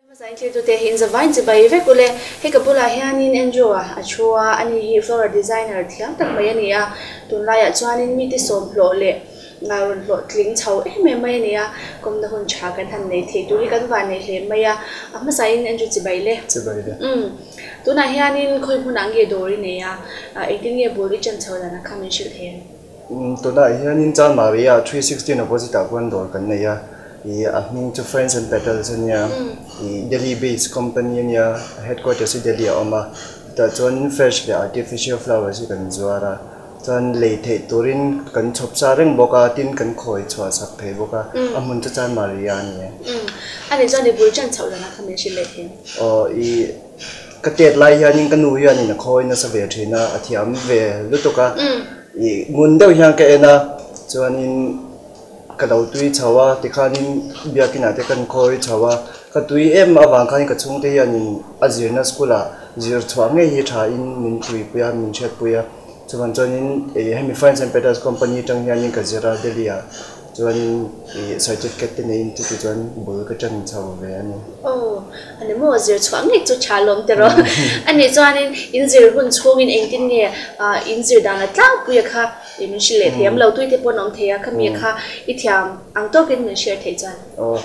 Masai tu te hin zawai chibai ve kule he kapula hianin enjoa achua ani hi flower designer thiam tak mai ani a tunlai a chuanin mi ti som hlo le ngaron hlo tling chho me mai ni a kom da hun cha kan han nei the tu ri kan wa nei hle mai a masai in enjo chibai le tuna hianin khoi munang ge dori ne a 18 ye bori chan chhola na khamin shil the tuna hianin chan maria 316 opposite akwan dor kan nei a I to Friends and Petals niya Delhi based company niya headquarters in Delhi oma ta chuan fresh the artificial flowers kan zuara chuan leithe turin kan chhop sareng boka tin kan khoi chwa sak the boka amun cha chan maria ni ani chuan bul chan chhola na khamin shil le the katet lai hianin kan nu hianin na khoi na sa ve thina athiam ve lutoka ngun deuh hian ka ena chuanin kadau tui chawa tikhanin biakina te kan khoi chawa ka tui em awang khani ka chungte yanin azirna skula zir chwange hi tha in min tui puya min chet puya chuan chonin hemi Friends and Petals company tang yanin ka zira delia chuan certificate te nei tu chuan bul ka chan chaw ve ani ani mo zir chwange chu chalom te ro ani chuanin in zir hun chhungin engtin nge in zir dana tlang puya kha min shile thiam lo tui te ponom theya khamia kha ithiam angto ken min share thei chan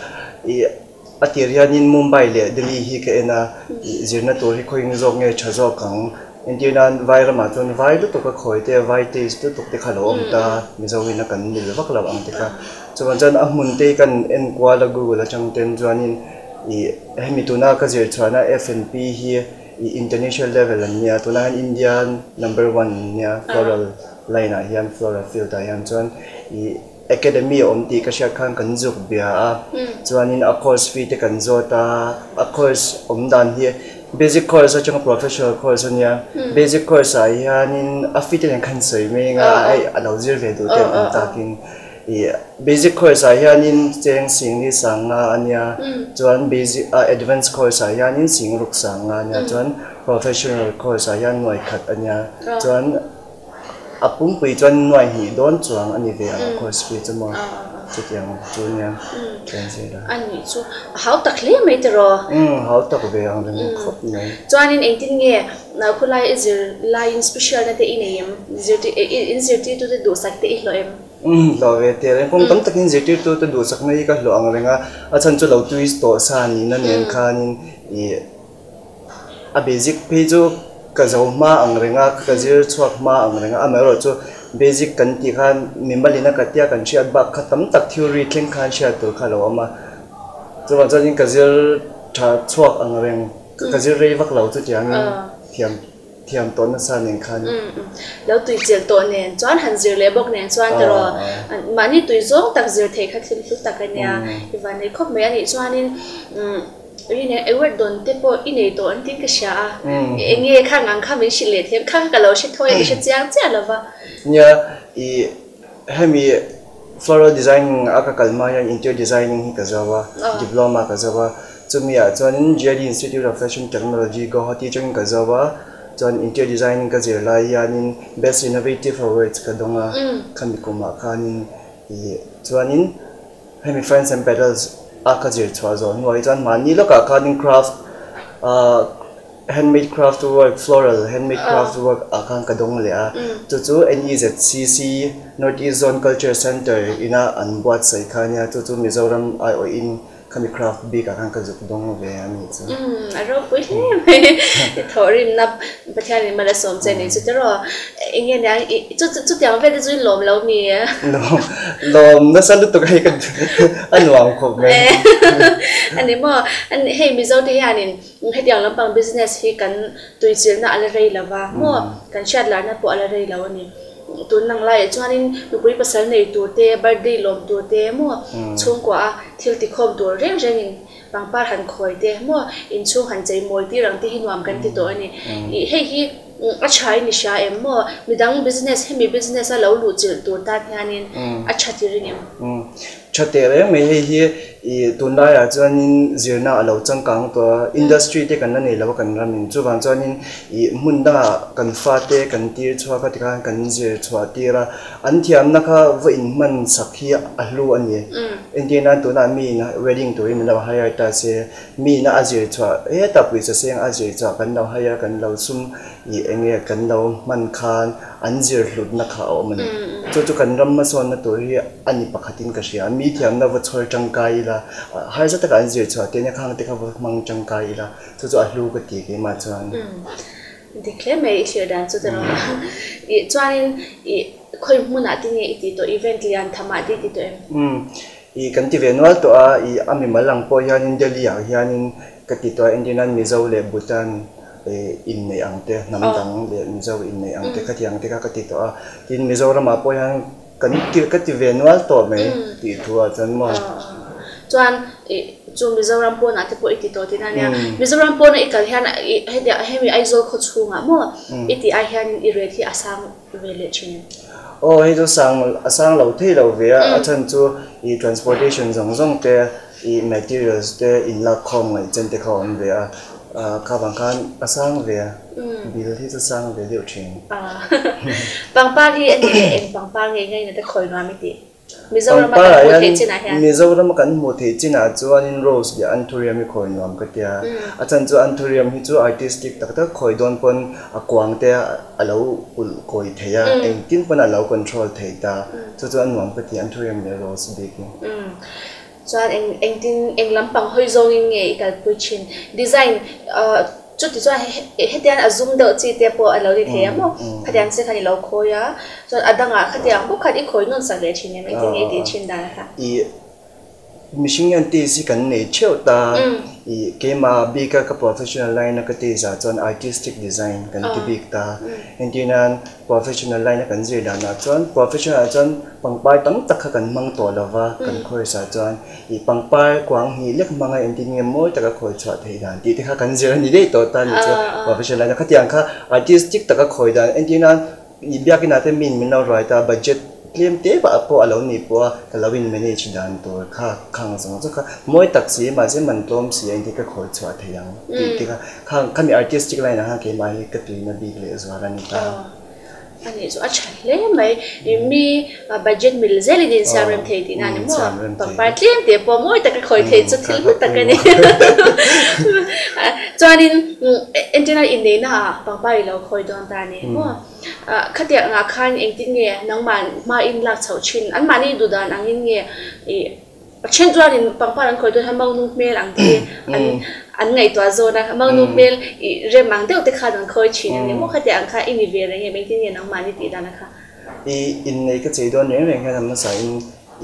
atirianin Mumbai le Delhi hi ka ena zirna tur hi khoing zok nge chazo kang indian vaira ma chon vai lu to ka khoi te vai te stu tok te khalo om ta mizawina kan nil vak law ang te ka chuan chan amun te kan en kwala google chang ten chuanin hemi tuna ka zir chana FNP hi international level ania tuna indian number 1 nia floral line a hian floral field a hian chuan academy om ti ka sha khan kan zuk bia a chuanin a course fee te kan zota a course om dan hi basic course a chang professional course ania basic course a hianin a fit ten khan sei me nga ai alo zir ve du te takin basic course a hianin cheng sing ni sanga ania chuan basic advanced course a hianin sing ruk sanga ania chuan professional course a hian noi khat ania chuan apung pui chuan noi hi don chuang ani ve a course fee chama chutiang chunya translator ani chu how takle mai te ro how tak ve ang ren khop nei chuanin 18 nge na khulai izir line special na te inayem zirti in zirti tu te do sak te ihlo em lo ve te ren kong tam takin zirti tu te do sak nei ka lo ang renga a chan chu lo twist to sa ni na nen khanin a basic page chu ka zo ma ang renga ka zir chuak ma ang renga amero chu basic kan ti khan mimbalina ka tia kan chiat ba khatam tak theory thleng khan sha to khalo ama chuan chuan ka zir tha chuak ang reng ka zir rei vak lo chu tiang thiam ton na sa nen khan lo tui chel to nen chuan han zir le bok nen chuan tero mani tui zong tak zir thei kha thil tu takania iwani khop me ani chuanin ine award don te po ine to an tin ka sha enge khang ang kha min shile them khang ka lo she thoi she chiang cha lawa nya hemi floral design aka kalma ya interior designing hi ka jawa diploma ka jawa chumia chuanin JD Institute of Fashion Technology Guwahati chung ka jawa chuan interior designing ka zirla yanin best innovative awards ka donga khamikuma khanin chuanin hemi Friends and Petals aka zir chwa zo noi chuan mani loka khanin craft handmade craft work floral handmade craft work akang kadong le a chu NEZCC Northeast Zone Culture Center ina anbuat sai khania chu Mizoram IO in kami craft big akang ka juk dong ve ani chu aro pui thorim na pathian mala som che ni chu tero enge na chu tiang ve de chu lom lo mi lom na salu to kai kan anwang khop me ani mo an he mizo de yanin he tiang lampang business hi kan tui chil na ala rei lawa mo kan chat la na po ala rei lawa ni tun nang lai chuanin nupui pasal nei tu te birthday lom tu te mo chung kwa thil ti khom tur reng rengin pangpar han khoi te mo in chu han chei moi ti rang ti hinwam kan ti to ani he hi a chai ni sha em mo midang business hemi business a lo lu chil tur ta hianin a chati ringem chate re me hi I tunda ya chuanin zirna alo changkang to industry te kan nei lo kan ramin chuwan chuanin I munda kan fa te kan tir chua ka tika kan zir chua tira an thiam na kha voin man sakhi ahlu ani Indiana tuna mi na wedding to in lo haya ta se mi na azir chua ta pui sa seng azir chua kan lo haya kan lo sum I enge kan lo man khan an zir hlut na kha o man chu kan ram ma son na to hi ani pakhatin ka sia mi thiam na wa chhor changkai la har za ta kan zir chua te ne khang te kha mang changkai la chu ahlu ka ti ke ma chuan declare me issue dan chu tan I chuanin I khoi muna ti nge iti to event lian thama ti to em I kan ti venwal to I ami malang po hianin Delhi hianin ka ti to Indian Mizo le Bhutan in nei angte namdang le Mizo in nei angte ka ti angte ka ti to tin Mizoram po hian kan ti ka ti venwal to me ti thua chan mo chuan chu Mizoram po na te po iti to tin ania Mizoram po na ikal hian hemi aizo kho chunga mo iti a hian I re thi asang vele chin he jo sang lo the lo ve a chan chu I transportation zong te I materials te in la khom ngai chen te khom ve a ka bang khan asang ve bil hi chu sang ve liu chin pangpa hi ani eng pangpa ngai na te khoi na mi ti Mizoram kan mo the china hian Mizoram kan mo the china chuanin rose ya anthurium khoi nuam ka tia a chan chu anthurium hi chu artistic tak tak khoi don pon akwang te alo ul koi theya eng tin pon alo control theita chu chu an nuam ka ti anthurium le rose beki chuan eng tin eng lampang hoi zong in nge ikal puchin design chút thì cho hết tiền zoom đỡ chi tiền po alo đi thế mà khách hàng sẽ khai lâu khôi á cho đang à khách hàng bốc khách ít khôi non sạch để chi này mấy cái này để trên đài ha machine yan ti si kan nei cheu ta I ke ma bi ka professional line ka ti za chon artistic design kan ti big ta entinan professional line kan zir da na chon professional chon pangpai tam tak kan mang to lawa kan khoi sa chon I pangpai kwang hi lek manga engineer moi ta ka khoi chwa thei dan ti te kha kan zir ni dei to ta ni cho professional line ka tiang kha artistic ta ka khoi dan entinan I bia ki na te min no right ta budget claim te ba po alo ni po kalawin manage dan to kha khang song ka moi tak si ma se man tom si ai ka khoi chwa theyang ti ka khang mi artistic line ha ke mai ka tu na big le zwa ran ta ani so acha le mai mi budget mil zeli din saram thei tin ani mo pa claim te po moi tak khoi thei chu thil hu tak ani chuanin internal in ne na pa pai lo khoi don ta ni mo khatia nga khan eng tin nge nang ma in lak chau chin an mani du dan ang in nge chen chuanin pangpa an khoi don ha mang nu mel ang ti an ngai to zo na mang nu mel re mang deu te kha dan khoi chin ni mo khatia ang kha in ni ve re nge eng tin nge nang mani ti dan kha in nei ka chei don ne reng ha nam sa in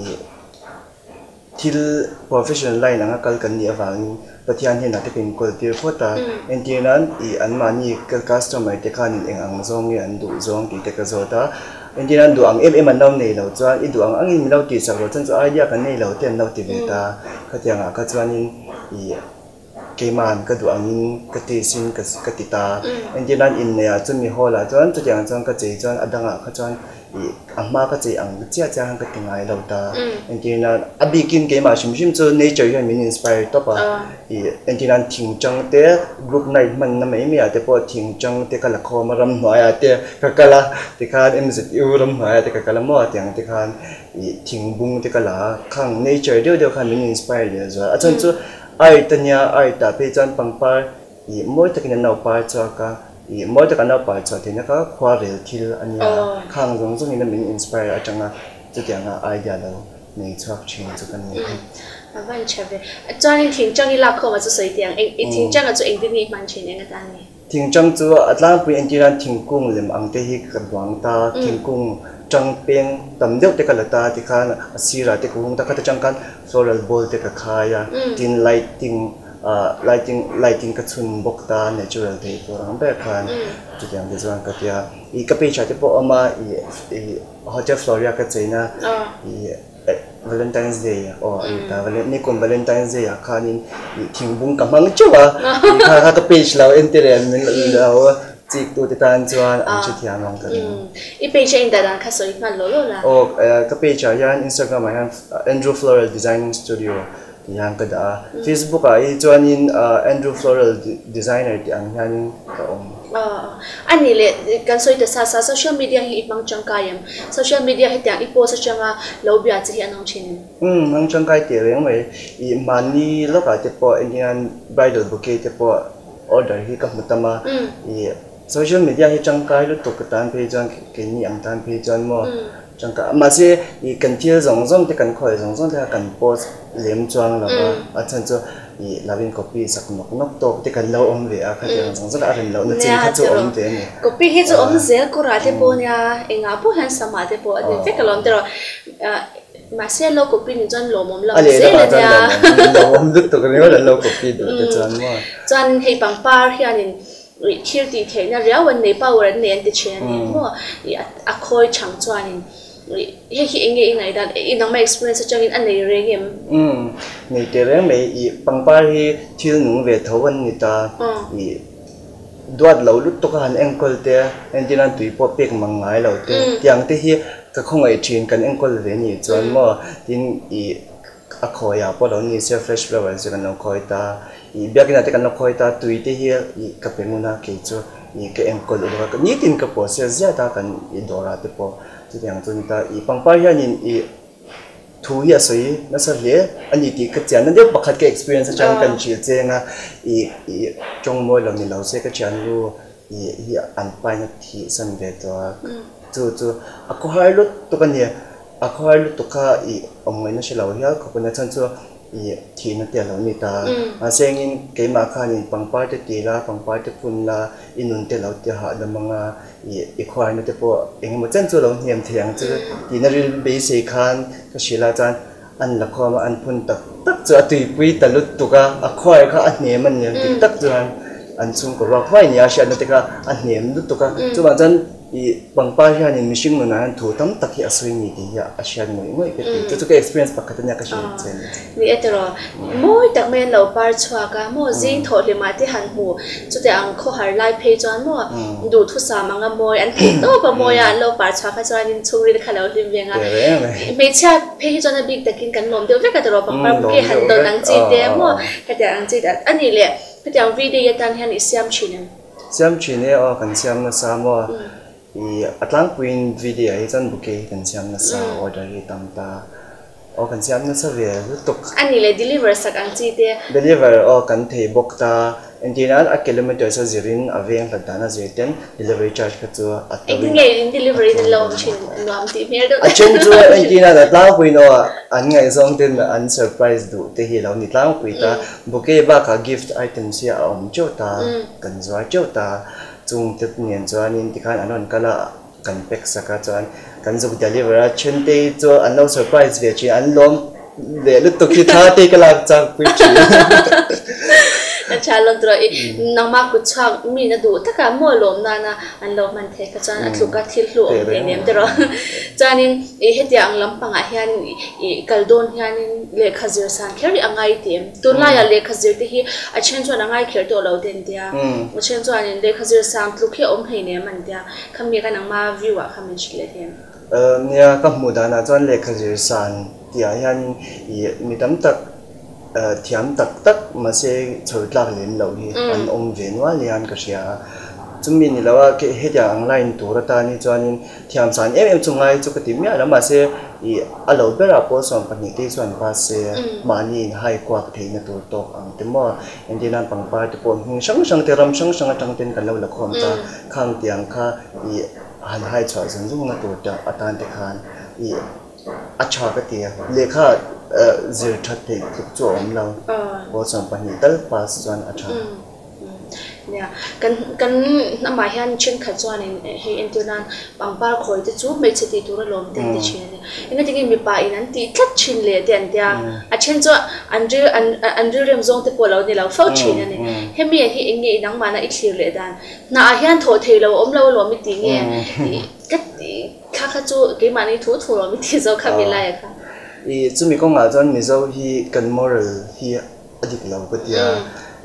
thil professional line anga kal kan ni awang pathian he na te pin kol tir phota entinan an mani ka customer te khan eng ang zong nge an du zong ti te ka zota entinan du ang em an naw nei lo chuan I du ang angin mi lo ti sak ro chan chu idea kan nei lo ten lo ti ve ta khatianga ka chuanin keman ka du angin ka te sin ka ti ta entinan in ne a chumi hola chuan chu tiang chang ka chei chuan adanga kha chuan amma ka chei ang chia cha hang ka tingai lo ta entinan abikin ke ma shim chu nature hian min inspire to pa entinan thing chang te group night man na mai mi ate po thing chang te kala khom ram hnoya te ka kala te khan mz ram hnoya te ka kala mo atiang te khan thing bung te kala khang nature deu khan min inspire le zo a chan chu ai tanya ai ta pe chan pangpar moi takin nau pa cha ka moi takin nau pa cha te na ka khwa rel thil ania khang zong zong in min inspire a changa chu tianga idea lo nei chak chin chu kan ni van chave chuanin thing chang I la kho ma chu soi tiang thing chang a chu eng tin ni man chin eng ta ni thing chang chu atlang pu entiran thing kung lem ang te hi kan wang ta thing kung chang peng tam deu te kala ta ti khan asira te kung ta kha chang kan floral ball te ka khaya tin lighting ka chun bok ta natural te ko rang be khan chu tiang de zang ka tia I ka pe cha te po ama I hotel floria ka chaina Valentine's Day or ni kon Valentine's Day khanin thingbung kamang chuwa kha ka page law entertainment law จีกตัวติดตามจวนอันชุดที่อันลองกันอีเพจอินแต่ดันคัสโซอีกมันโลโลล่ะโอ้ก็เพจยัน Instagram ยัน Andrew Floral Designing Studio ที่ยังก็ได้ Facebook ไอ้จวนยินAndrew Floral Designer ที่อันยันก็อันนี้เลยกันส่วนแต่โซเชียลมีเดียที่บางจังกายมโซเชียลมีเดียที่แต่อีโพสจังอ่ะเราเบียดจะเห็นน้องชินบางจังกายเตี๋ยยังไงอีมันนี่แล้วก็จะพออันยัน bridal bouquet จะพอorder ที่กับมุตมาอีโซเชียลมีเดียที่จังกายรู้ตกตามเพจจังเกี่ยนี่อันตามเพจจังมั่วจังกายมาเสียอีกันเที่ยวส่งที่กันคอยส่งที่กันโพสเลี้ยงจวงแล้วก็อาจารย์จะอีลาวินคอปี้สักนกโตที่กันเล่าเวียค่ะที่ส่งอะไรเล่านั่นจริงเขาจะเวียนี่คอปี้ที่จะเสียกุระที่ปเนี่ยเองอ่ะผู้หันสมาธิปอันนี้เฟกลอนเตอร์มาเสียโลคอปี้นี่จนโลมเราเสียเลยเนี่ยโลมดึกตัวกันนี่ว่าโลคอปี้ดูจนว่าจนให้ปังปาร์ที่อันนี้คิดดีเทเนี่ยเรียกวันนี้ป่าววันนี้อันที่เชียนี่มั่วอ่ะคอยช่างจวนนี่เฮ้ยเองไงดันอีน้องไม่ experience จังอินอันไหนเรื่องนี่เรื่องไม่อีปังปาที่ที่หนูเวทวันนี้ตาอีดวดเราลุดตัวกันเองก็เตะเอ็นจีนันตุยพอเปียกมังไงเราเตะอย่างที่ที่ก็คงไอชินกันเองก็เลยนี่จนมั่วที่อีอะคอยอ่ะพอเรานี่เสีย fresh flower จะกันเราคอยตาอีเบียกินแต่กันเราคอยตาตุยที่ที่อีกับเป็นมุนาเกจูอีก็เองก็เลยว่านี่ตินกับพอเสียเสียตากันอีดอราที่พอที่อย่างตัวนี้ตาอีปังปายันอีทูเฮียสวยนั่นสิเลยอันนี้ที่ก็เจนนั่นเดี๋ยวบักขัดกับ experience จังกันเชื่อเจงอ่ะอีจงมวยเราเนี่ยเราเสียก็เจนรู้อีอันไปนักที่สันเดตัวจู่อะก็ให้รถตัวกันเนี่ยอะก็ให้รถตัวข้าอีอมเงินนั่นใช่เราเฮียเขาเป็นนั่นจู่อีที่นั่นเดียวเราเนี่ยตาอาเซียนเกี่ยมาข้านี่ปังปาเตตีละปังปาเตปุ่นละอินุนเตเราเดียวหาดมังอ่ะอีควายนั่นเดียวพอเองมันจันจู่เราเนี่ยเถียงจู่ที่นั่นเรื่องเบสิคันก็ชิลาจันอันละความอันพุ่นตักจะตุยปุยตลุดตัวก็อะควายก็อันเนี่ยมันเนี่ยตักจวนอันซุ่มก็ว่าควายเนี่ยอาชีพนั่นเดียวก็อันเนี่ยลุดตัวก็จู่มาจันอีบางป้ายยันมิชิงมันนั้นถูกตั้มตักที่อาศัยนี่ดีอะอาชีพมวยมวยก็ดีจู่ก็ experience ปกติเนี่ยก็ใช่เช่นนี่เอตรอมวยตักเมนเราปาร์ชัวก้ามวยจิงถอดเลยมาที่หันหูจู่แต่อังเขาหาไลฟ์เพจจวนมวยดูทุกสามังมวยอันที่โตปะมวยอ่ะเราปาร์ชัวก็จวนชงรีดขลุ่ยลิมเวียงอ่ะไม่ใช่เพจจวนบิ๊กแต่กินกันนมเดี๋ยวก็จะรอบางปาร์เพจหันโดนอังจีเดียมวยก็จะอังจีอันนี้เลยก็จะวิดีโอตันหันอิสยามชินเสียมชินเนี่ยอ๋อกันเสียมนะสามว่าอีอัตลังควินวิดีโอให้จันบุกเกกันเสียมนะสาวออเดอร์ให้ตามตาอ๋อกันเสียมนะสาวเวรุตุกอันนี้เลย deliver สักอันจีเดีย deliver อ๋อกันเทบกตาอันที่นั้นอักกิโลเมตรส่วนจิรินอเวียงตัดดานะจิตเต็น delivery charge ก็ตัวอัตวินไอ้ไง delivery นั่นเราชินนวมที่เมียดูอันเช่นตัวอันที่นั้นอัตลังควินอ๋ออันไงส่งเต็นอัน surprise ดูที่เห็นเรานี่ตั้งควินตาบุกเกบ้าค่ะ gift item เสียอมเจ้าตากันจวดเจ้าตาจุงติดเนียนจวนนี่ที่การอันนั้นก็ละกันเป็กสักจวนกันจะเดลิเวอร์เช่นที่จวนอันนั้นเซอร์ไพรส์เวชีอันล้มเดี๋ยวลุกตุกิท่าที่ก็ลังจากพิจินั่นชาลอนตัวอีน้องมากุชากมีนะดูถ้าการมั่วลมนั่นนะอันลมมันเทกจวนอันลุกก็ทิลลุอมเนี่ยแต่เราจานินอีเหตุอย่างลำปังอ่ะเฮียนอีกัลโดนเฮียนเลขจิรสันแค่รีอ่างไอเต็มตัวน่าอย่าเลขจิรที่อาเช่นจวนอ่างไอเขียนตัวเราเด่นเดียอาเช่นจวนนี่เลขจิรสันลุกแค่อมให้เนี่ยมันเดียคำมีกันนังมาวิวอ่ะคำเป็นชิลเลเทียมเนี่ยก็หมู่ดานะจวนเลขจิรสันเดียเฮียนอีมีตั้มตักเทียมตักมาเสียช่วยหลักเล่นเราที่อันอมเวียนว่าเรียนก็เสียจุ่มมีนี่แล้วว่าเหตุอย่างไรตัวรัตานี่จวนเทียมสารจุงไงจุกติมีอะไรมาเสียอีอารมณ์เวลาพอส่วนปนิติส่วนภาษามานี่ให้กว่าที่ในตัวโตอังเต็มว่าอันที่นั่นปังปาที่ปนช่างเทรำช่างจังเต็นกันแล้วละความจะข้างเตียงข้าอีหันให้ช่วยส่งส่งในตัวจะอัตานเตคานอีอัจฉริยะเลขาจิรทัศน์ที่ทุกโจมเราพอส่งไปนี่ตั้งปัสส่วนอัจฉริยะเนี่ยกันน้ำหมายฮันเช่นขัดจวนเนี่ยให้เอ็นตัวนั้นบางปาร์คอยจะจูบไม่ใช่ตีตัวลมเต็มที่เช่นเนี่ยเอ็นก็จะกินมีปลาอีนั้นตีทัดชินเลยเดียนเดียอาเช่นจ้าอันเรื่องเรื่องซงที่พวกเราเนี่ยเราเฝ้าชินเนี่ยให้มีให้เอ็งเงี้ยนังมานะอีกทีเลยด้านน่าฮันโถเทเราอมเราลมไม่ตีเงี้ยก็ข้าจูกี่มานี่ถูเราไม่ตีเจ้าข้ามีไรค่ะอีจุ่มมีก็งาจนมีเจ้าที่กันมอร์ที่อดีตเราก็เดีย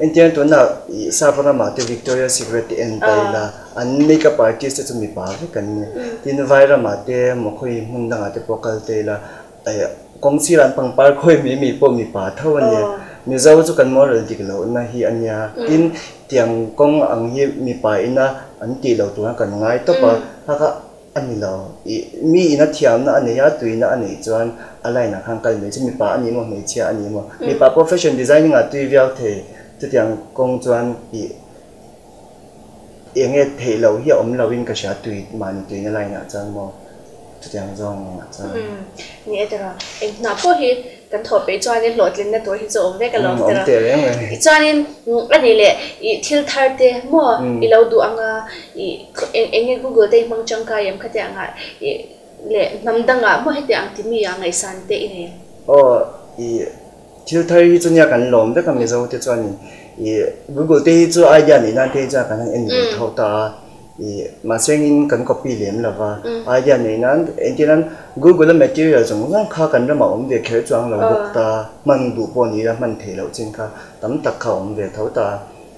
Indian tu na sabana mate Victoria's Secret en taila an makeup artist tu mi pa kan ni tin vaira mate mokhoi munda ngate pokal taila kong siran pang par khoi mi po mi pa thawan ni mi zau chu kan moral diklo na hi anya tin tiang kong ang hi mi pa ina an ti lo tu kan ngai to pa ha ani lo mi ina thiam na ani ya tuina ani chuan alai na khang kal me chi mi pa ani mo me chia ani mo mi pa profession designing a tui viau the tu tiang kong chuan enge thei lo hi om lovin ka sha tui man tui na lai na chuan mo tu tiang zong chuan ni etara eng na po hi kan tho pe chuan in lot lin na to hi zo om ve ka lo om te reng chuan in ani le I thil thar te mo I lo du anga enge Google te mang chang ka yam khate anga le namdanga mo hete ang ti mi anga isan te ine thil thar hi chunya kan lom de kam mi zo te chuan Google te chu idea ni na te cha kan en ni thau ta ma sengin kan copy lem lava idea nei nan entinan Google material jong ngang kha kan ra ma om de khe chuang lo buk ta man du po ni ra man the lo chin kha tam tak kha om de thau ta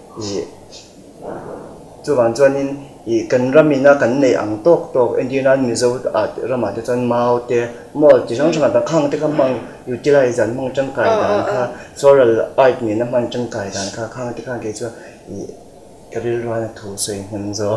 chu wan chuan in kan ramina kan nei ang tok entinan mi zo at rama te chan mau te mo chi jong chang ta khang te kam mang utilize an mong chang kai dan kha floral art ni na man chang kai dan kha khang te khang ke chu Karil ruana thu soi ngam zo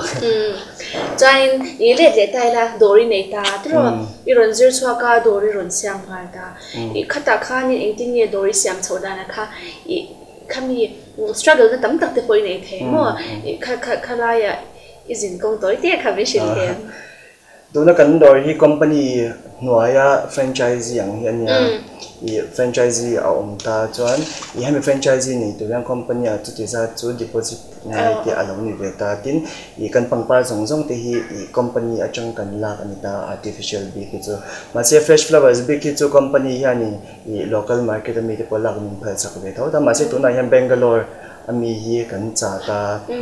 chain I le tai la dori nei ta tro I ron zir chwa ka dori ron siam ha ta I khata kha ni engting ye dori siam choda na kha I khami struggle na tam tak te poi nei the mo kha la ya izin kong toi te kha be shin te do na kan dori hi company nuaya franchise yang hian ya franchisee a om ta chuan hemi franchisee nei tu yang company a chu ti za chu deposit ngai ti alo ni ve ta tin kan pangpar zong te hi company a chang kan la ani ta artificial bee ki chu ma che fresh flowers bee ki chu company hian local market mi te pola min phal sak ve tho ta ma che tu na hian Bangalore ami hi kan cha ta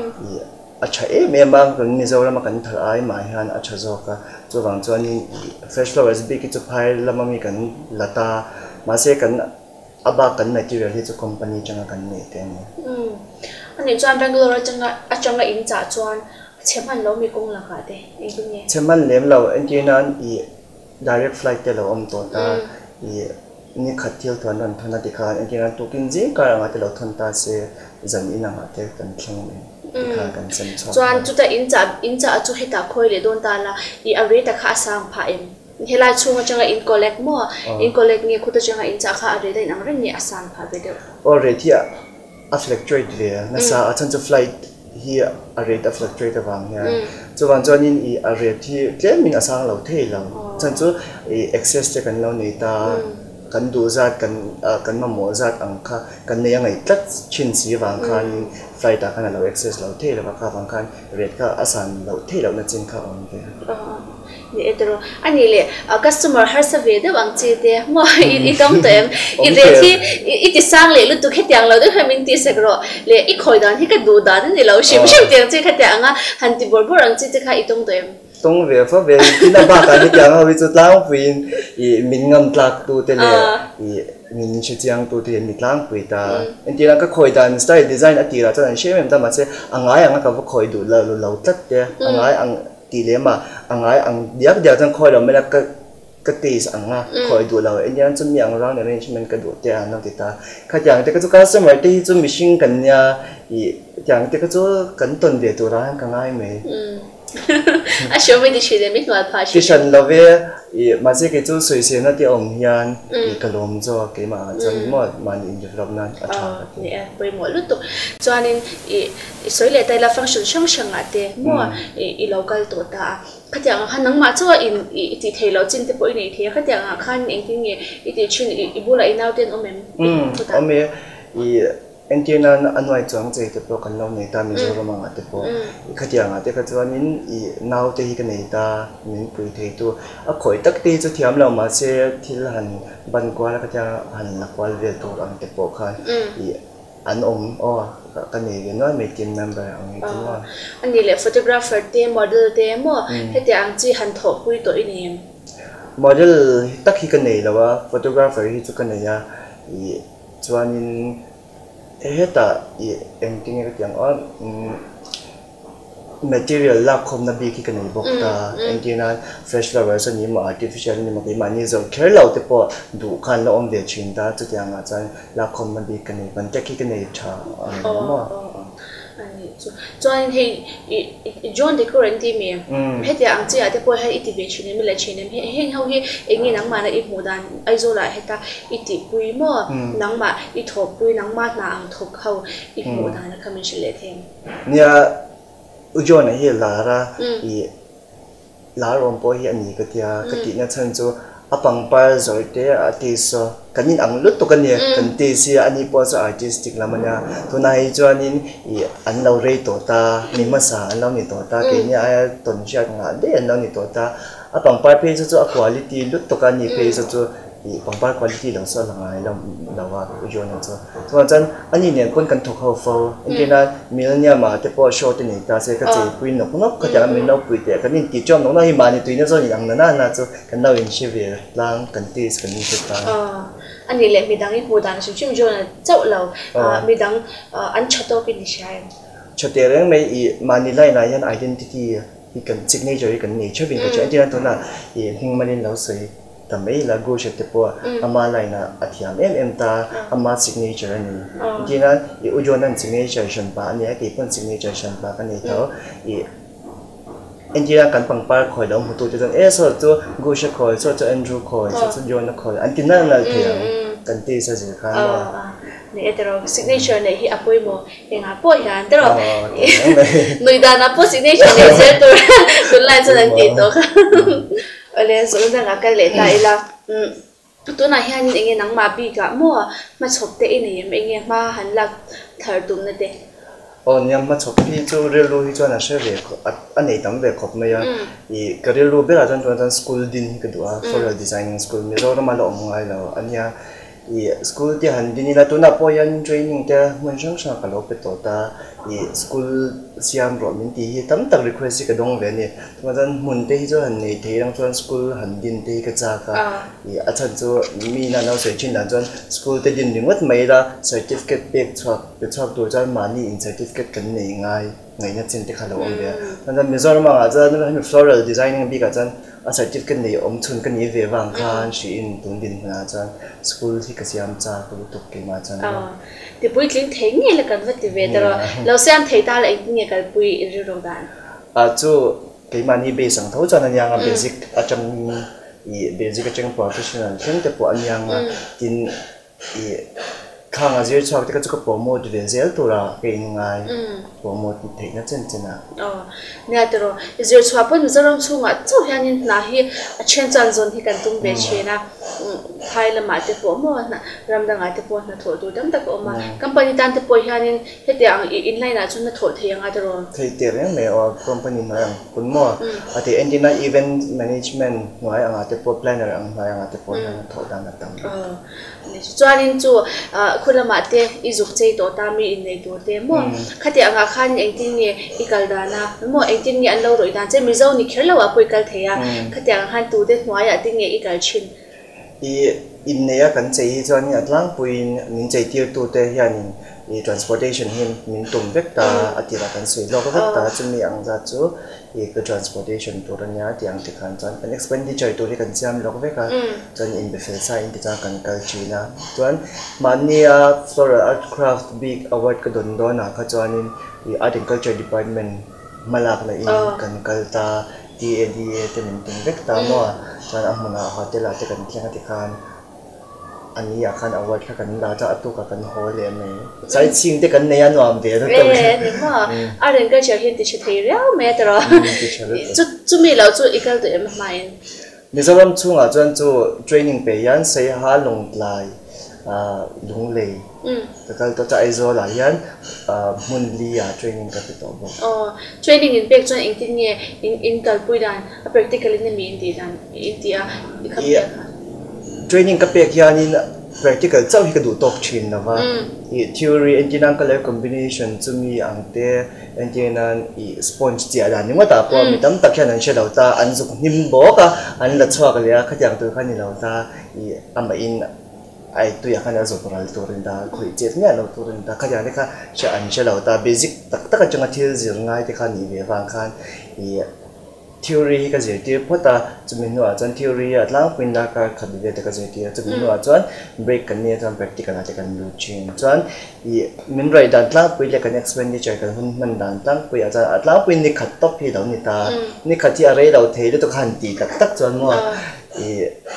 acha me mang kan ni zo lama kan thar ai ma hian acha zo ka chu wang chuan ni fresh flowers bee ki chu phai lama mi kan lata ma se kan aba kan material hi chu company changa kan nei te ni ani chuan Bangalore changa in cha chuan cheman lo mi kong la ka te engine cheman lem lo enginan direct flight te lo om to ta ni khatil thon ran thona ti khan enginan to kin je ka anga te lo thon ta se zan ina ma te kan thong me ka kan sem chuan chu ta in cha chu heta khoi le don ta la I are ta kha sang pha em helai chunga changa in collect mo in collect nge khuta changa in cha kha are dai nang ren ni asan pha be de already a fluctuate there na sa a chan chu flight hi a rate a fluctuate awang ya chu wan chuan in a rate hi tlem min asang lo thei lo chan chu access te kan lo nei ta kan du zat kan ma mo zat ang kha kan nei ngai tlat chin si wang khan flight ta kan lo access lo thei lo kha wang khan rate ka asan lo thei lo na chin kha om te ni etro ani le customer har sa ve de wang che te mo I tom to em I re thi I ti sang le lu tu khetiang lo de hamin ti segro le I khoi dan hi ka du dan ni lo shim tiang che khetiang a han ti bor bor ang che te kha I tom to em tong ve fa ve tina ba ka ni tiang ha wi chu tlang puin min ngam tlak tu te le min chi chiang tu te mi tlang pui ta en ti la ka khoi dan style design a ti ra chan she mem ta ma che angai anga ka khoi du lo tat te angai ang ti le ma angai ang diak dia chan khoi lo me la ka ti anga khoi du lo en yan chun yang rang arrangement ka du te an no ti ta kha jang te ka chu customer te hi chu machine kan nya jang te ka chu kan ton ve tu ra ka ngai me a show me the shit me no pa shi kishan love ma se ke chu soi se na ti om hian kalom zo ke ma chan mo man in development a tha ni a poi mo lu tu chuanin I soi le tai la function shang ate mo I local to ta khatyang hanang ma chawa in ti thelo chin te poi nei the khatyang khan engking nge I ti chin I bula I now ten omem ome enginan anwai chuang che te pro kan lo nei ta mi zo ma nga te po khatyang ate ka chuanin now te hi ka nei ta min pui thei tu a khoi tak te chu thiam lo ma se thil han ban kwal ka cha han na kwal ve tu ang te po khan an om ka nei ge no me team member ang tu wa ani le photographer te model te mo hete ang chi han tho pui to ini model tak hi ka nei lawa photographer hi chu ka nei ya chuanin heta I engking cái tiếng on material la khom na bi ki kan bok ta engina fresh flowers ni ma artificial ni ma ki mani zo kherlo te po du khan lo om de chin ta chu tiang a chan la khom na bi kan ni ban te ki kan ni tha mo ani cho anh hay John de current team hết thì anh chị ở đây coi hay ít về chuyện này mình lại chuyện này hay hầu như anh nghe nắng mà là ít mùa đàn ai rồi lại hết ta ít thì bùi mò nắng mà ít thổ bùi nắng mát là anh thổ hầu ít mùa đàn là không mình sẽ lấy thêm nia John này là ra I la rom po hi ani ka tia ka ti na chan chu apang par zoi te artist kanin ang lut to kan ne kan te si ani po so artistic lamanya to nai chuanin I an lo rei to ta ni ma sa an lo ni to ta ke ni a ton sha nga de an lo ni to ta apang par pe chu quality lut to kan ni pe chu I pang par quality lo so la ngai lo wa John na so chan ani ne kon kan thok ho fo indina milnia ma te po show te ni ta se ka che queen no no ka ja min no pui te ka nin ti chom no na hi ma ni tuina zo ni ang na chu kan no in she ve lang kan ti kan ni se ta anh ấy lại mình đang ít mùa đàn số chung cho là chậu lầu mình đang ăn chợ tô cái gì sai cho te reng mai I mani lai na yan identity I kan signature kan ni che vin ka che indina to na I hing manin lo sei tamai la go she te po ama lai na athiam em ta ama signature ni indina I ujonan signature shan pa ani ki pon signature shan pa kan ni tho I India kan pang par khoi dom hutu te jan so chu go she khoi so chu Andrew khoi so chu John khoi antina na thiam kan ti sa ji kha này tero signature này hi apoi mo yang apo yan tero người ta na po signature này sẽ tôi lại cho nên tiền đó ở đây số đang ngã cái lệ tại là tôi nói hiện anh nghe nắng mà bị cả mua mà chụp tệ này em nghe mà hắn là thở tụm này đấy nhằm mà chụp thì chú real lu cho nó sẽ về anh ấy đóng về khóc này thì cái real lu bây giờ chúng school din cái đó for designing school mình rồi mà lo ngay là anh ya I school ti han din ila tuna po yan training te mun sang sa ka lo pe to ta I school siam ro min ti hi tam tak request ka dong ve ni tuma jan mun te hi jo han nei the rang chuan school han din te ka cha ka I a chan chu mi na no se chin dan chuan school te din ringot mai ra certificate pe chak tu jan mani in certificate kan nei ngai na chin te khalo om ve tan Mizoram ma jan floral designing bi ka chan a certificate nei om chun kan ni ve wang khan shi in tun din na chan school hi ka siam cha ko tuk ke ma chan thì bui kling thấy nghe là cần vật thì về đó lâu xem thấy ta lại nghe cái bui rồi rồi bạn chu cái mani be sang thau chan an yang basic a chang I basic a chang professional thing te po an yang tin I khang a zir chak te ka chu promote ve zel tu ra ke ngai promote the na chen chena nè tero zir chwa pon zaram chunga chu hianin na hi a chen chan zon hi kan tum be chena thai la ma te po mo na ram da nga te po na tho tu dam tak o ma company tan te po hianin hete ang inline na chun na tho the anga tero thei te reng me or company na ang kun mo ati endina event management ngai anga te po planner ang ngai anga te po na tho da na tam ni chuanin chu khulama te izuk chei to ta mi in nei tur te mo khati anga khan engtin ni ikal dana mo engtin ni an lo roi dan che mi zo ni kherlo a poi kal theya khati anga han tu te hnuai a ti nge ikal chin I in neya kan chei chuan ni atlang puin min chei tir tu te hianin I transportation him min tum vek ta atira kan sui lo vek ta chumi ang za chu I cái transportation tu ran ya tiang ti khan chan kan expenditure tu ri kan cham lo vek ka chan in be fel sa in ti cha kan kal china chuan mania floral art craft big award ka don do na kha chuanin I art and culture department malak na in kan kalta TADA te min tum vek ta mo chan amuna hotel ate kan thiang ti khan anh ấy khăn award khá cần là cho atu cả cần hỏi liền này sai chinh thì cần này anh làm về đó thôi nhưng mà anh đừng có chờ hiện thì chỉ thấy réo mẹ rồi chú mi lâu chú ikal tụi em mai Mizoram chung à chu training pe yan sei ha long lai lung lei takal to cha izo la yan mun li ya training ka to bo training in pek chuan engtin nge in kal pui dan practically ne mi in ti dan india training ka pek yanin practical chau hi ka du tok chin na wa I theory engineering color combination chumi angte engineering I sponge ti ala ni ngata po mi tam tak hian an she lo ta an zuk nim bo ka an la chhuak le a khatyang tu khani lo ta I ama in ai tu ya khana zo paral turin da khoi chet nya lo turin da kha yani kha sha an sha lo ta basic tak tak changa thil zir ngai te kha ni ve wang khan I theory ka zir ti phota chumin no chan theory a tlang pin da ka kha bi te ka zir ti chumin no chan break kan ne chan practical ate kan lu chin chan I min rai dan tlang pui le kan expenditure kan hun man dan tlang pui a chan atlang pui ni khat top hi lo ni ta ni khat ti a rei lo thei le to khan ti ka tak chan mo I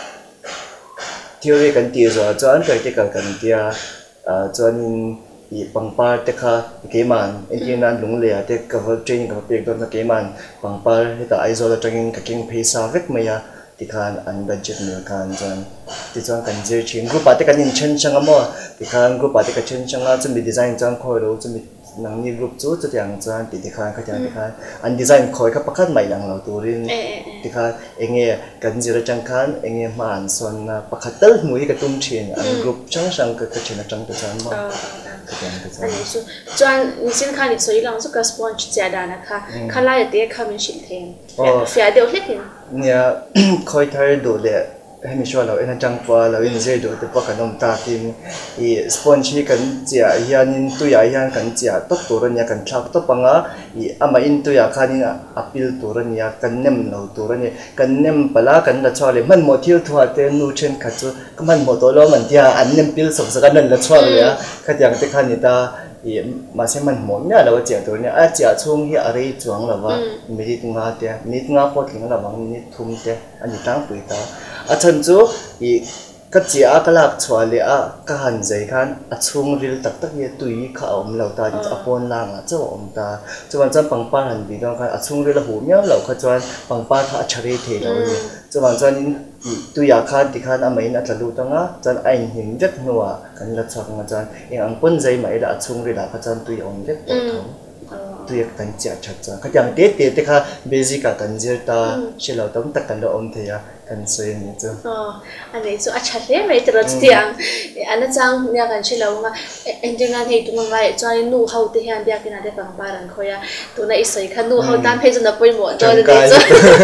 theory kan ti zo chuan practical kan tia chuan I pangpar te kha keman engineer lung le te cover training ka pek don keman pangpar heta aizola training ka king phaisa vek maya ti khan an budget mi khan chuan ti chuan kan zir chin group ate kan in chen changa mo ti khan group ate ka chen changa chumi design chang khoi ro chumi nang ni group chu tiang chuan ti khan kha ti khan an design khoi ka pakhat mai lang lo turin ti khan enge kan zira chang khan enge man son na pakhatal mui ka tum chin an group chang sang ka china chang ta chan mo anh so chuan ni sin khan ni soi lang so ka sponge cha da na kha khala ya te kha min shil them fia deu hlekin nia khoi thar do le hemi shwa lo ena chang pa lo in zai do te pa kanom ta tim I sponge hi kan chia hianin tu ya hian kan chia tok tur ania kan thak to panga I ama in tu ya khanin apil tur ania kan nem lo tur ani kan nem pala kan la chwale man mo thil thwa te nu chen kha chu man mo to lo man tia an nem pil sok sa kan la chwa le kha tiang te khani ta I ma se man mo nya lo chia tur ni a chia chung hi a rei chuang la wa minit nga te minit nga po thing la wang ni thum te ani tang pui ta a chan chu I ka chia ka lak chwale a ka han zai khan a chung ril tak tak ye tui kha om lo ta ni apon lang a chaw om ta chuan chan pangpar han bi dong khan a chung ril hu myam lo kha chuan pangpar kha chhare the lo ni chuan chan in tu ya khan ti khan a mai na tlalu tanga chan ain him jet nuwa kan la chak nga chan eng ang pon zai mai da chung ril a kha chan tui om jet to tu yak tan chia chat cha kha yang te kha basic ka kan zir ta shelo tam tak kan lo om the ya kan soi ni chu anh so a chat le mai tro tiang ana chang nya kan shelo nga ending an hei tu ngai chuan nu hau te hian bia kina de pang paran khoya tu na isoi khan nu hau tan phei na poi mo to de chu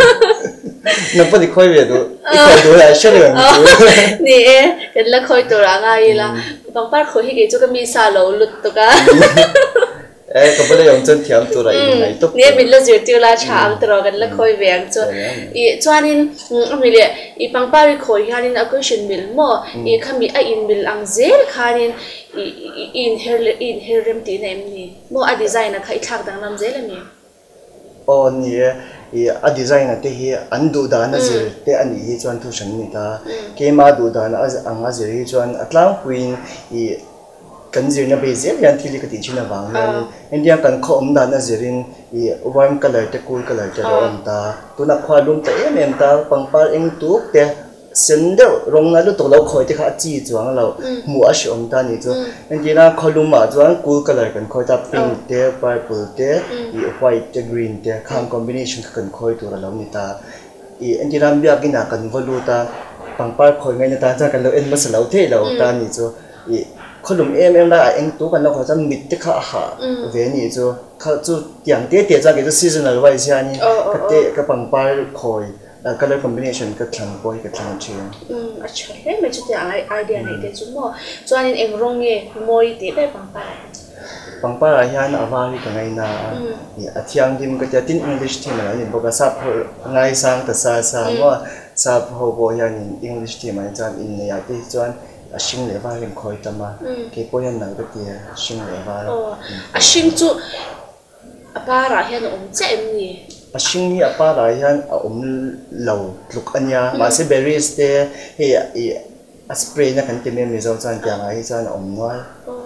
na pa di khoi ve do I khoi do la shelo ni kan la khoi to ra nga ila pang par khoi hi ge chu ka mi sa lo lut to ka ka bale yong chen thiam tu ra in nai tok ne min la zir tir la chang tro kan la khoi veng chu I chuanin ami le I pangpar khoi hanin a question mil mo I khami a in mil ang zel khanin in her rem ti nem ni mo a design a khai thak dang lam zel ani o ni a design ate hi an du da na zir te ani hi chuan thu shan ni ta ke ma du da na anga zir hi chuan atlang queen I kan zir na be zel yan thili ka ti china wang nan india kan kho om da na zirin I warm color te cool color te ro om ta tu na khwa lum ta em ta pangpar eng tu te sen de rong na lu to lo khoi te kha chi chuang lo mu a shi om ta ni chu india kholum ma chuan cool color kan khoi ta pink te purple te I white te green te khang combination kan khoi tu ra lo ni ta I india bia gina kan volu ta pangpar khoi ngai na ta cha kan lo en ma sa lo the lo ta ni chu I kholum em la eng tu kan lo kha chan mit te kha ha ve ni chu kha chu tiang te cha ge chu seasonal wise ya ni ka te ka pangpar khoi color combination ka thlang poi ka thlang chin acha le me chu te idea nei te chu mo chuanin eng rong nge moi te be pangpar hian awari ka ngai na I athiang dim ka tin English thim la ni boka sap ngai sang ta sa mo sap ho bo hian English thim ai chan in ne ya te chuan a shing le ba rin khoi tama ke poyan na ga tia shing le ba a shing chu a para hian om chem ni a shing ni a para hian a lo luk ania ma se berries te he a spray na kan te me mi zo chan tia ngai chan om noi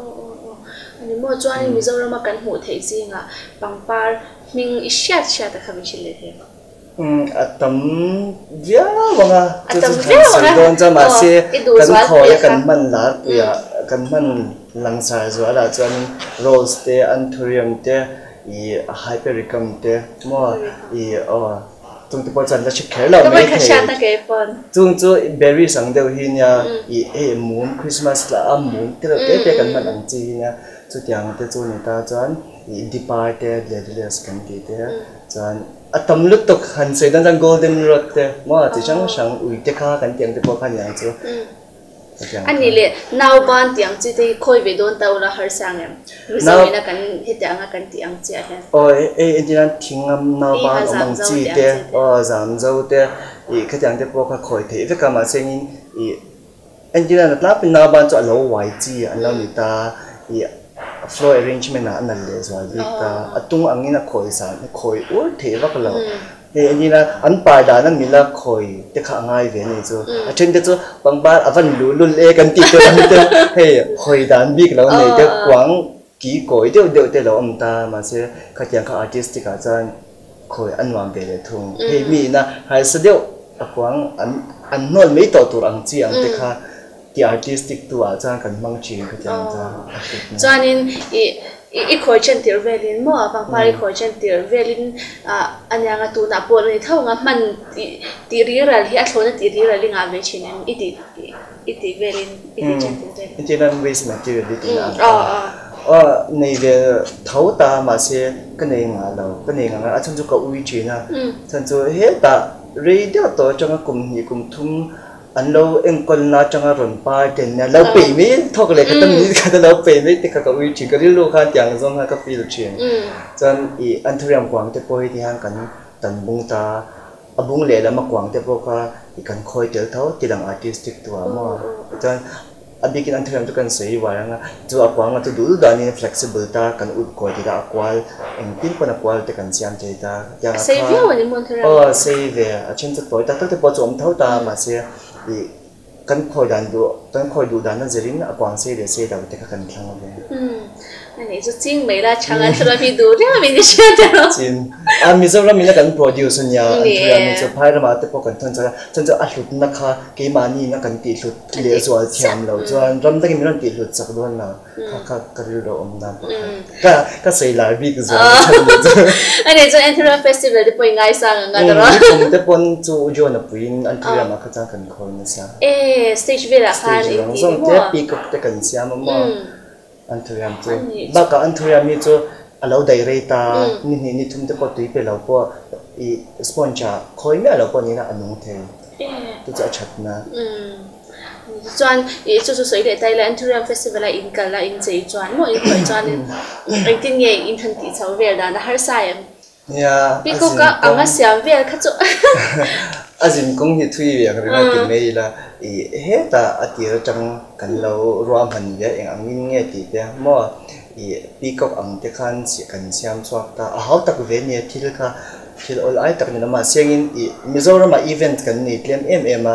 ani mo chuan mi zo rama kan mu thei zinga pangpar ming I shat ta khabi chile the atam via wanga atam via wanga don cha ma se kan khoi kan man la ya kan man lang sa zo ala chuan rose te anthurium te I hypericum te mo I tung te po chan la chik khel la me kha sha ta ke pon chung chu berry sang deu hi nya I moon Christmas la moon te te kan man ang chi nya chu tiang te chu ni ta chuan I departed leadless kan ti te chuan atam lut tok han sei dan golden rod te mo ti chang ui te kha kan tiang te po khan yang chu anh đi lệ nào ban tiếng chỉ thì khơi về đồn tàu là har sang em bây giờ mình là cần hết tiếng là cần tiếng chỉ à ôi anh đi ăn thing nào ban ở mong chi thế giảm dâu thế cái tiếng thế bộ cái khơi thế với cả mà xem anh đi ăn là bên nào ban cho lâu hoài chi anh lâu người ta floor arrangement là anh lệ rồi vì ta tung anh là khơi sáng khơi ủa thế vậy cái lâu anh đi là anh bài đã nên mình là khơi để khá ngay về này chứ trên thế chứ bằng ba vẫn luôn lê cần tít cho anh thế hey khơi đàn biết lâu này thế quảng kỹ cối đều thế lâu ông ta mà sẽ các tiếng các artistic cả chân khơi anh làm về để thùng hey mi na hay sẽ đều quảng anh nói mấy tổ tụ anh chỉ anh thế khá the artistic tu chân cần mang chuyện cái tiếng cho nên i khối chân tiệt về linh mua bằng phải khối chân tiệt về linh anh yang tu na bộ này thâu ngắm mình tỉ ri ra hi anh khối tỉ ri ra linh ngắm về chuyện em ít về linh ít chân tiệt về cho nên waste material đi tìm này về thấu ta mà sẽ cái này ngã ở trong chỗ cậu uy chuyện à trong chỗ hết ta radio tổ trong cái cùng thum anh lâu em còn là trong cái rừng bay trên nhà lâu bị mấy thôi cái cái tâm lý cái lâu bị mấy thì cái uy chuyện cái lúc khác chẳng giống cái phi được chuyện cho nên anh thấy rằng quảng thế bôi thì hàng cần tận bung ta bung lệ là mà quảng thế bôi cái cần khơi trở thấu thì làm artistic tua mà cho nên bikin anh thấy rằng tôi cần xây vào rằng cho quảng là tôi đủ đàn nên flexible ta cần ut coi thì đã qual em tin con qual thì cần xem chơi ta xây view anh muốn thấy rằng xây về trên thực tế ta tất cả chúng thấu ta mà sẽ kan khoi du dan na zerin akwang se de se da te ka kan thlang ve ani chu ching mai la changan thra mi du ra mi ni sha ta chin mizoram mina kan produce nya anthra mi chu phai ra ma te po kan thon cha a hlut na kha ke mani na kan ti hlut le zo thiam lo chuan ram ta ki min ti hlut sak don na ka ri ro om na ka sei la bi ku zo ani chu anthra festival de poi ngai sang nga da ro te pon chu jo na puin anthra ma ka chang kan khoi na sa stage vela khan in zong te peacock te kan siam mo anthuram chu ba ka anthuram mi chu alo dai re ta ni thum te ko tui pe lo po I sponsor khoi me lo po ni na anung the tu cha chat na chuan chu soi le tai la anthuram festival la in kala in chei chuan mo in khoi chuan in tin nge in than ti chau vel da na har sa em ya peacock ka anga siam vel kha chu azin kong hi thui ya rina ki mei la he ta atir chang kan lo ram han ya eng angin nge ti te mo peacock ang te khan si kan siam chwak ta a hau tak ve ne thil ol ai tak ni ma sengin mizoram ma event kan ni tlem ma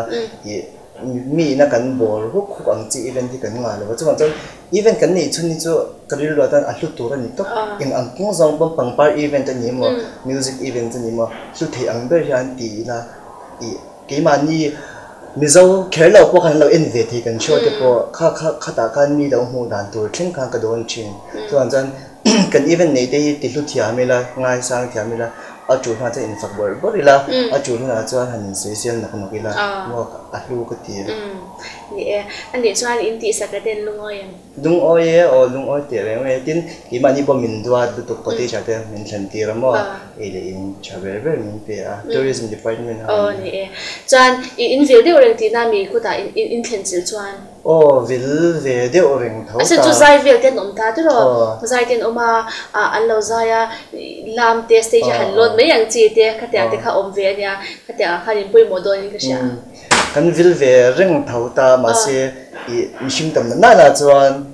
mi na kan bor hu ang chi event hi kan nga lo chuan event kan ni chuni chu karil lo tan a hlu tur ani to eng ang kong zong pang par event ani mo music event ani mo hlu thei ang ber han ti na cái mà như mizo khéo lâu qua khăn lâu invite thì cần show thì có khá ta kan mi đâu mua đàn tuổi trên khăn cái đồn chuyện cho anh chân cần event này thì lúc thiệt mình là ngay sang thiệt mình là ở chỗ nào sẽ infect bor bor là ở chỗ nào cho anh sẽ xem là không cái là mua ở lúc cái tiền anh để cho anh in tí sạc cái lung oi lung oi tiền em tin cái mà như bọn mình đoạt được có thể trả tiền mình thành tiền mà để in trả về mình về tourism department nè cho anh in video điều rằng thì nam mình cũng đã in thành chữ cho anh về điều rằng thấu ta cho giải việc tiền ông ta tức là giải tiền ông mà anh lâu dài làm test stage hành luôn mấyอย่างchi tiền cái tiền khá ông về nha cái tiền khá điểm bồi một đôi cái gì kan vil ve reng thau ta ma se mishing tam na la chuan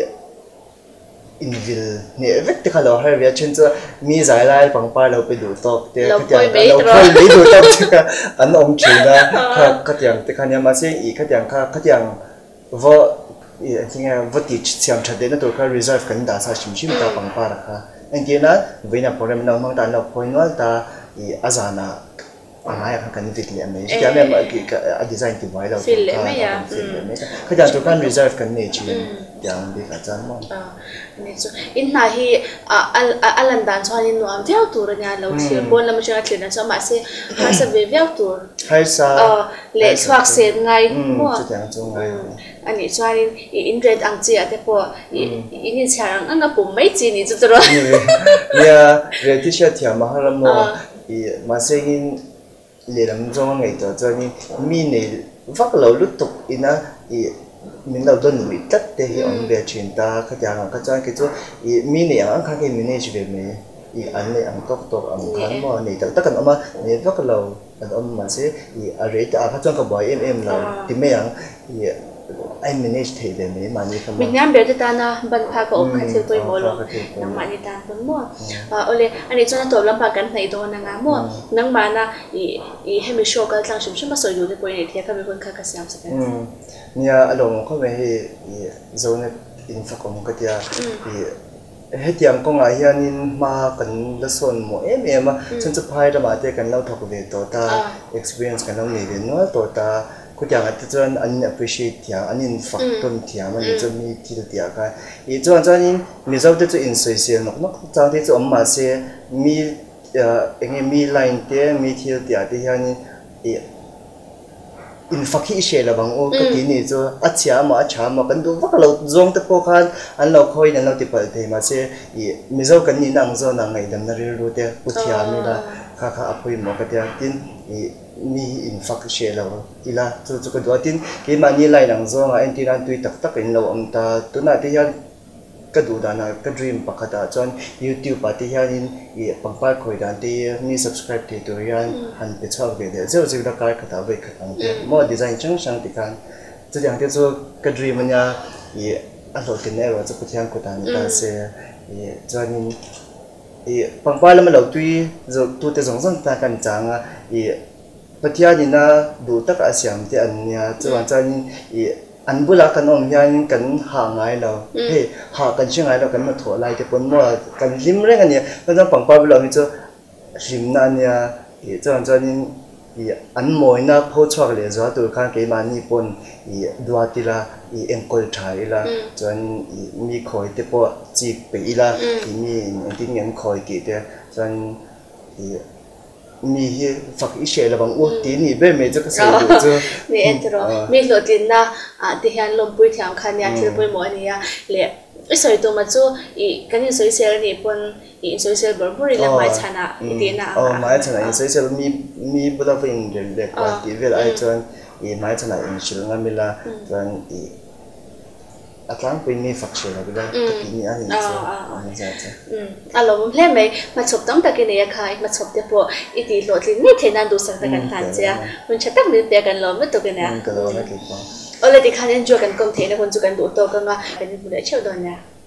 in vil ne vek te khalo har ve chen chu mi zai lai pang par lo pe du tok te khatyang lo phoi me du tok ka an om china khatyang te khanya ma se khatyang vo tinga voti chiam chade na to ka reserve kan da sa shim ta pang par kha engena veina program na mang ta lo phoi no ta azana ai kan vit le mai cái này mà cái design thì mới đâu feel le mai ya cái dạng tôi kan reserve kan ne chi yang đi cả chan mo ne chu in na hi alan dan chuan in nuam theo tur nya lo thil bon lam cha thlena cha ma se har sa ve vek tur har sa le swak se ngai mo chu tang chu ngai ani chuan in red ang chi ate po in charang anga pum mai chi ni chu tro ya red t-shirt ya ma har mo ma se in le lam zong ngai to cho ni mi ne vak lo lut tuk ina mình đâu đơn vị tất để hiểu về chuyện ta cái dạng cái cho cái chỗ mi này ăn khác cái manage về mình anh này ăn tốt ăn khán mà này tất cả mà này rất là lâu anh mà sẽ ở đấy ta phát trong cái bài em là thì mấy ăn anh manage thì để mà như thế mình nhắm biết ta na ban pha có ông khai thiêu tôi mua luôn nang mà như ta vẫn mua ole anh ấy cho nó tổ làm bà cắn này đó nang ám mua nang mà na hay mình show cái thằng chúng mà soi được cái này thì các bạn con khai xem sẽ nhà along có vẻ zone info công cái hết tiệm công ai hiền mà cần là son một em mà chân chụp hai ra mà thì cần lâu thọc về tổ ta experience cần lâu nghề về nó tổ ta có tiếng là tự nhiên anh appreciate tiếng anh phát tuân tiếng mà nên cho mi thì được tiếng cái ý cho nên mình giao tự nhiên soi xem nó trong thì cho mà sẽ mi anh mi line thế mi thì tiếng thì hiền in fakhi she la bang o ka ti ni cho achha ma kan du vak lo zong te po khan an lo khoi na lo ti pal the ma se i mi zo kan ni nang zo na ngai dam na ri ru te pu thia mi la kha apui mo ka tia tin i mi in fakhi she la ila chu ka do tin ke ma ni lai nang zo nga en ti ran tui tak in lo am ta tu na ti yan cái đủ đàn nào cái dream bạc cả cho YouTube bà thì hiện in bằng bài khởi đàn thì ni subscribe thì tôi hiện hành bị cho về để giờ giờ đã cái thảo về cái thằng mà design chẳng sang thì can cho rằng cho cái dream nha anh lo tiền này rồi cho cái của đàn ta sẽ cho nên bằng bài là mình đầu tuy rồi tôi tới giống ta cần chẳng bất thiệt thì na đủ tất cả xem thì anh nha cho nên anh bữa là cần ông nhân cần hàng ngày đâu, hey hàng cần chuyện ngày đâu cần mà thua lại thì còn mua cần lim đấy cái này, bây giờ bằng bao lâu thì cho lim na nha, thì cho nên thì anh mỗi na phô cho cái giờ tôi看cái mà nhị bốn thì đua thì là thì em coi trái là cho nên mi coi thì bỏ chỉ bị là thì mi tin nhận coi cái thế cho nên thì mi phát ý sẽ là bằng ước tín thì bên mình chắc cái sự được chưa? Mi em rồi, mi lo tin na thì hiện lom bui thiam khăn nhà thì bui mỗi này lệ cái sợi tôm mà chú cái những sợi sợi này pun sợi sợi bự bự là mai chana tí na mai chana sợi sợi mi bữa đó phải để quan tí về lại cho mai chana sợi ngang mi là cho atlang pin mi phát triển là bây giờ cái gì anh lo mình lên mấy mà chụp tấm ta cái này khai mà chụp tiếp bộ ít tí lo thì nít thế nào đủ sang ta cần thản chứ mình chắc tắc mình bé cần lo mất tụi cái này ở đây thì khai nên chưa cần công thế này còn chưa cần đủ to cơ mà cái này vừa để chịu đòn nha